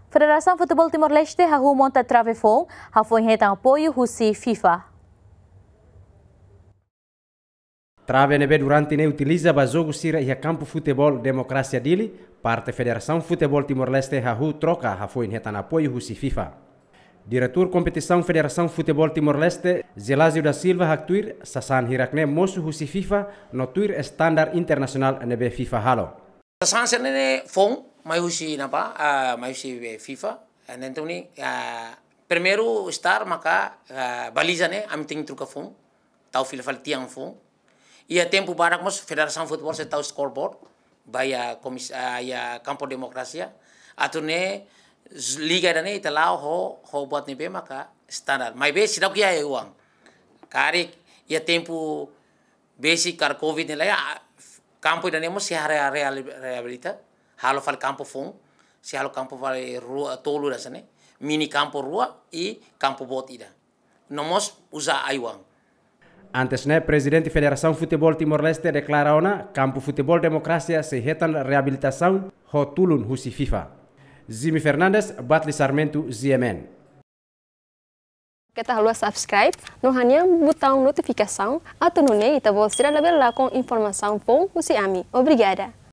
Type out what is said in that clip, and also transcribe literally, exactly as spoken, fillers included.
Federação Futebol Timor-Leste hahu monta travefong hafoi retang apoio husi FIFA. Trave nebe durante ne utiliza bazogo sira ia campo futebol Democracia dili, parte Federação Futebol Timor-Leste hahu troca hafoi retan apoio husi FIFA. Diretor Competição Federação Futebol Timor-Leste, Zelazio da Silva haktuir sasan hirakne mosu husi FIFA no tuir standar internasional nebe FIFA halo. Sasan senene fong mai husi napa uh, mai husi FIFA então ni uh, primeiro estar maka uh, baliza ne am ting truka fong tau fil fal tiang fong ia tempo barak mos Federação Futebol se tau scoreboard baya komis uh, ya campo Democracia atune liga dane italau ho ho buat ni be maka standar mai be sidau kia e uang kari ia tempo basic kar covid ni la ya campo dane mos se area rehabilita halo fal campo fong se halo campo vale rua tolu da sane mini campo rua e campo bot ida nomos usa aiwang. Antes ne presidente Federação Futebol Timor-Leste declara ona campo futebol Democracia se retan reabilitação ho tulun husi FIFA. Zimi Fernandes, Batli Sarmento, Z M N. Kita harus subscribe, no hanya botão notificação, atau nune ita bolsira label lá com informação bom, usi ami. Obrigada.